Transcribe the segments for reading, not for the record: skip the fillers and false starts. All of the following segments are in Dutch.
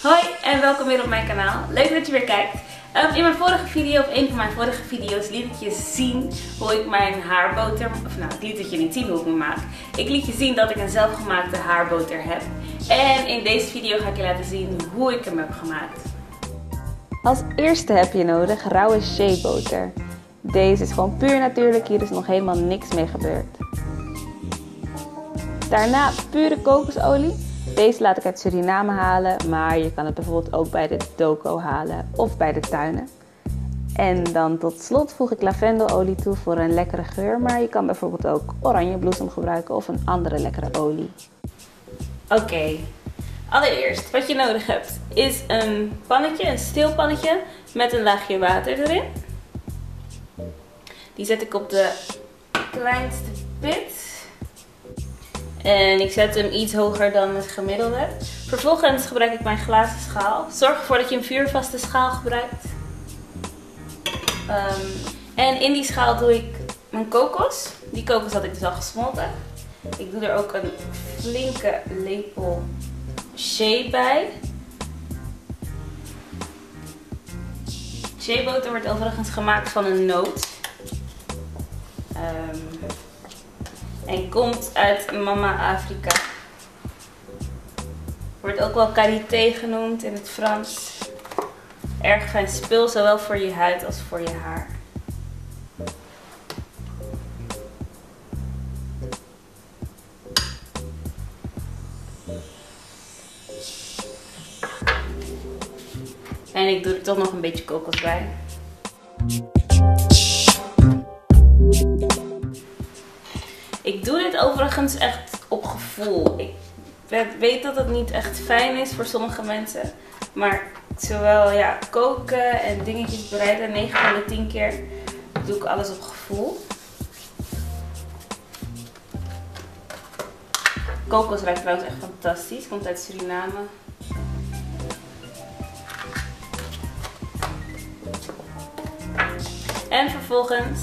Hoi en welkom weer op mijn kanaal. Leuk dat je weer kijkt. In mijn vorige video, of een van mijn vorige video's, liet ik je zien hoe ik mijn haarboter, ik liet het je niet zien hoe ik hem maak. Ik liet je zien dat ik een zelfgemaakte haarboter heb. En in deze video ga ik je laten zien hoe ik hem heb gemaakt. Als eerste heb je nodig rauwe shea boter. Deze is gewoon puur natuurlijk, hier is nog helemaal niks mee gebeurd. Daarna pure kokosolie. Deze laat ik uit Suriname halen, maar je kan het bijvoorbeeld ook bij de Doko halen of bij de tuinen. En dan tot slot voeg ik lavendelolie toe voor een lekkere geur, maar je kan bijvoorbeeld ook oranjebloesem gebruiken of een andere lekkere olie. Oké, allereerst wat je nodig hebt is een pannetje, een steelpannetje met een laagje water erin. Die zet ik op de kleinste pit. En ik zet hem iets hoger dan het gemiddelde. Vervolgens gebruik ik mijn glazen schaal. Zorg ervoor dat je een vuurvaste schaal gebruikt. En in die schaal doe ik mijn kokos. Die kokos had ik dus al gesmolten. Ik doe er ook een flinke lepel shea bij. Shea boter wordt overigens gemaakt van een noot. En komt uit Mama Afrika. Wordt ook wel karité genoemd in het Frans. Erg fijn spul, zowel voor je huid als voor je haar. En ik doe er toch nog een beetje kokos bij. Ik doe dit overigens echt op gevoel. Ik weet dat het niet echt fijn is voor sommige mensen. Maar zowel koken en dingetjes bereiden, 9 van de 10 keer doe ik alles op gevoel. Kokos ruikt trouwens echt fantastisch. Komt uit Suriname. En vervolgens,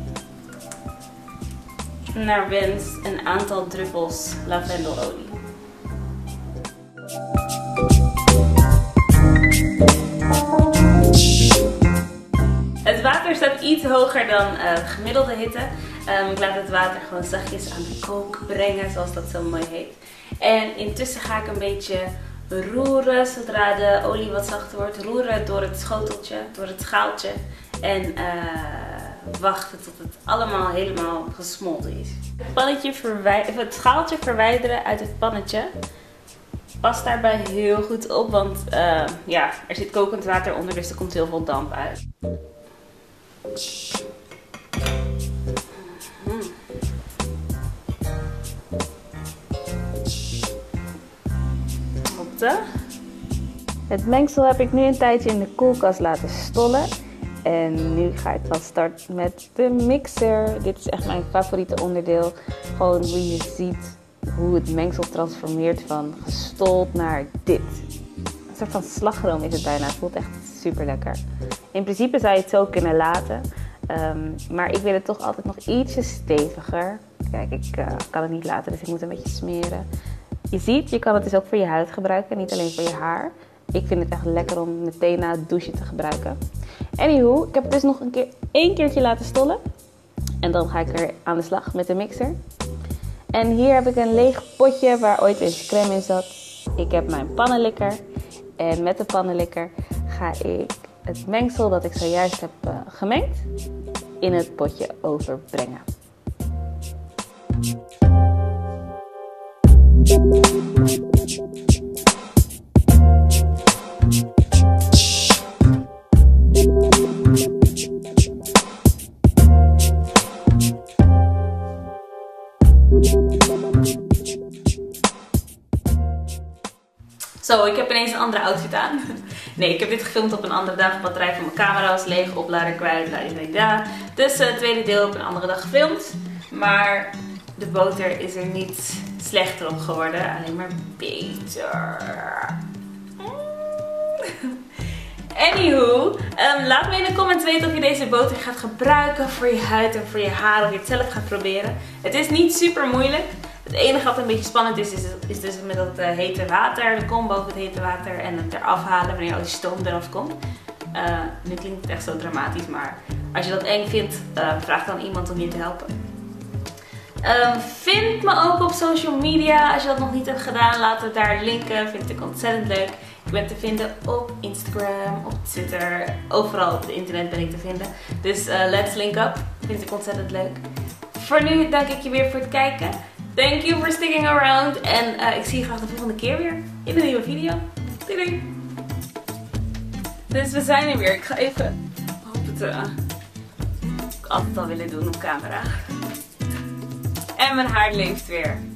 naar wens, een aantal druppels lavendelolie. Het water staat iets hoger dan gemiddelde hitte. Ik laat het water gewoon zachtjes aan de kook brengen, zoals dat zo mooi heet. En intussen ga ik een beetje roeren, zodra de olie wat zachter wordt. Roeren door het schoteltje, door het schaaltje. En wachten tot het allemaal helemaal gesmolten is. Het schaaltje verwijderen uit het pannetje. Pas daarbij heel goed op, want er zit kokend water onder, dus er komt heel veel damp uit. Het mengsel heb ik nu een tijdje in de koelkast laten stollen. En nu ga ik van start met de mixer. Dit is echt mijn favoriete onderdeel. Gewoon hoe je ziet hoe het mengsel transformeert van gestold naar dit. Een soort van slagroom is het bijna. Het voelt echt super lekker. In principe zou je het zo kunnen laten. Maar ik wil het toch altijd nog ietsje steviger. Kijk, ik kan het niet laten, dus ik moet een beetje smeren. Je ziet, je kan het dus ook voor je huid gebruiken, niet alleen voor je haar. Ik vind het echt lekker om meteen na het douchen te gebruiken. Anywho, ik heb het dus nog één keertje laten stollen. En dan ga ik er aan de slag met de mixer. En hier heb ik een leeg potje waar ooit eens crème in zat. Ik heb mijn pannenlikker. En met de pannenlikker ga ik het mengsel dat ik zojuist heb gemengd in het potje overbrengen. Zo, ik heb ineens een andere outfit aan. Nee, ik heb dit gefilmd op een andere dag. De batterij van mijn camera was leeg, oplader kwijt, Dus het tweede deel op een andere dag gefilmd. Maar de boter is er niet slechter op geworden, alleen maar beter. Anywho, laat me in de comments weten of je deze boter gaat gebruiken voor je huid en voor je haar, of je het zelf gaat proberen. Het is niet super moeilijk. Het enige wat een beetje spannend is dus met dat hete water, de kom boven het hete water en het eraf halen wanneer al die stoom eraf komt. Nu klinkt het echt zo dramatisch, maar als je dat eng vindt, vraag dan iemand om je te helpen. Vind me ook op social media. Als je dat nog niet hebt gedaan, laten we daar linken. Vind ik ontzettend leuk. Ik ben te vinden op Instagram, op Twitter. Overal op het internet ben ik te vinden. Dus let's link up. Vind ik ontzettend leuk. Voor nu dank ik je weer voor het kijken. Thank you for sticking around. En ik zie je graag de volgende keer weer in een nieuwe video. Doei doei! Dus we zijn er weer. Ik ga even op het ik altijd al willen doen op camera. En mijn haar leeft weer.